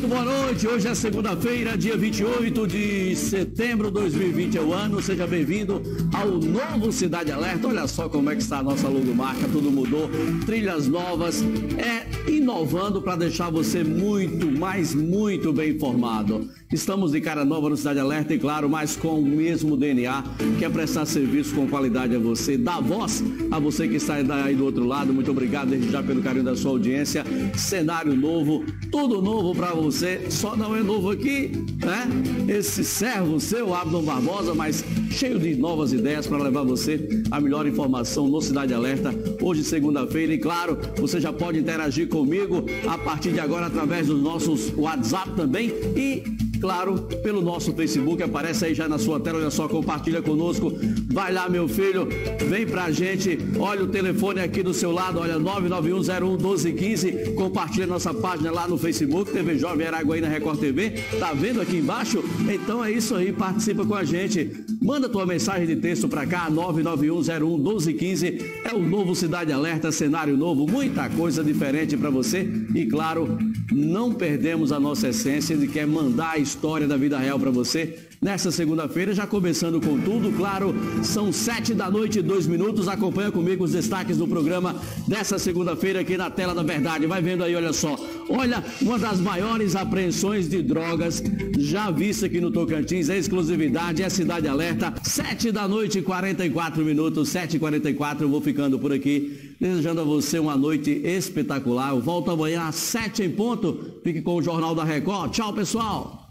Muito boa noite, hoje é segunda-feira, dia 28 de setembro de 2020 é o ano, seja bem-vindo ao novo Cidade Alerta. Olha só como é que está a nossa logomarca, tudo mudou, trilhas novas, inovando para deixar você muito bem informado. Estamos de cara nova no Cidade Alerta e claro, mas com o mesmo DNA, que é prestar serviço com qualidade a você, dar voz a você que está aí do outro lado. Muito obrigado desde já pelo carinho da sua audiência. Cenário novo, tudo novo para você, só não é novo aqui, né? Esse servo seu, Abdon Barbosa, mas cheio de novas ideias para levar você a melhor informação no Cidade Alerta, hoje segunda-feira. E claro, você já pode interagir comigo a partir de agora através dos nossos WhatsApp também e claro, pelo nosso Facebook, aparece aí já na sua tela, olha só, compartilha conosco, vai lá meu filho, vem pra gente, olha o telefone aqui do seu lado, olha 991011215, compartilha nossa página lá no Facebook, TV Jovem Araguaína Record TV, tá vendo aqui embaixo? Então é isso aí, participa com a gente, manda tua mensagem de texto pra cá, 991011215, é o novo Cidade Alerta, cenário novo, muita coisa diferente pra você e claro, não perdemos a nossa essência de quer mandar a história da vida real para você. Nesta segunda-feira, já começando com tudo, claro, são 7h02. Acompanha comigo os destaques do programa dessa segunda-feira aqui na tela da Verdade. Vai vendo aí, olha só. Olha, uma das maiores apreensões de drogas já vista aqui no Tocantins, é exclusividade, é Cidade Alerta. 7h44, 7h44, eu vou ficando por aqui, desejando a você uma noite espetacular. Eu volto amanhã às 7h em ponto. Fique com o Jornal da Record. Tchau, pessoal.